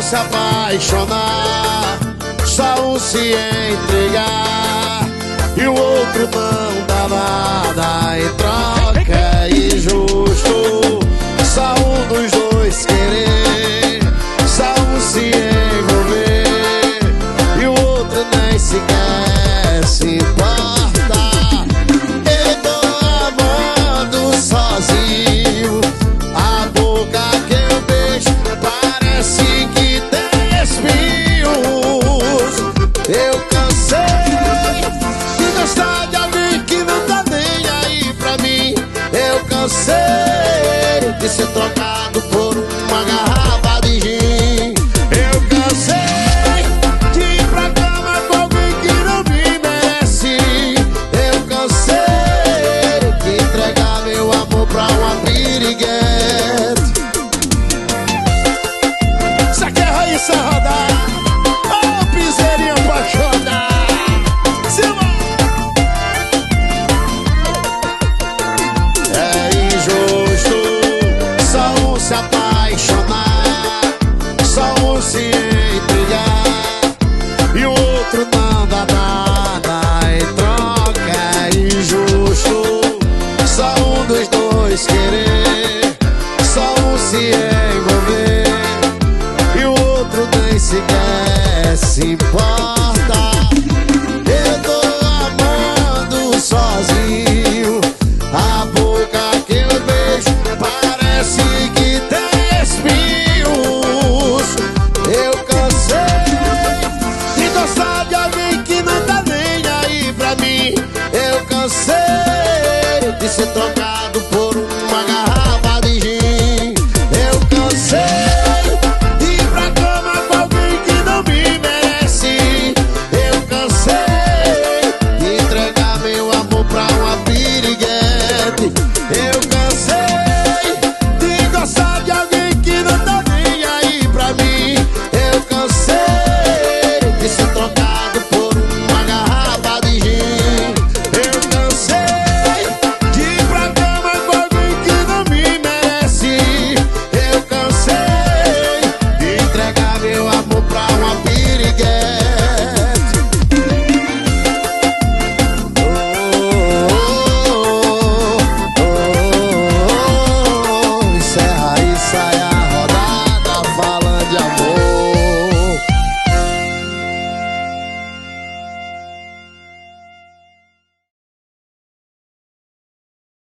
um se apaixonar, só um se entregar e o outro não dá nada em troca. É injusto só um dos dois querer, só um se envolver e o outro nem sequer se importa. Eu tô amando sozinho, a boca que eu beijo parece que tem espinhos. Eu cansei de gostar de alguém que não tá nem aí pra mim. Eu cansei de ser trocado por uma garrafa de gin. Eu cansei de ir pra cama com alguém que não me merece. Eu cansei de entregar meu amor pra uma piriguete. Isso aqui é Raíssa rodar, ô piseirinho apaixonado. É injusto só um se apaixonar,